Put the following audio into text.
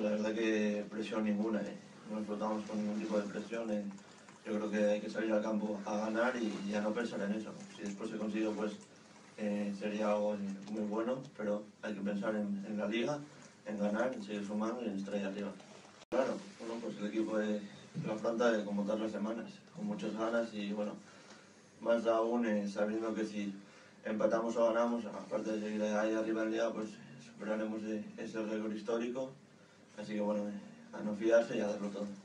la verdad que presión ninguna, no explotamos con ningún tipo de presión. Yo creo que hay que salir al campo a ganar y ya no pensar en eso. Si después se consigue, pues sería algo muy bueno, pero hay que pensar en la liga, en ganar, en seguir sumando y en estar ahí arriba. Claro, bueno, pues el equipo lo afronta como todas las semanas, con muchas ganas y bueno, más aún sabiendo que si empatamos o ganamos, aparte de seguir ahí arriba en liga, pues superaremos ese récord histórico. Así que bueno, a no fiarse y a darlo todo.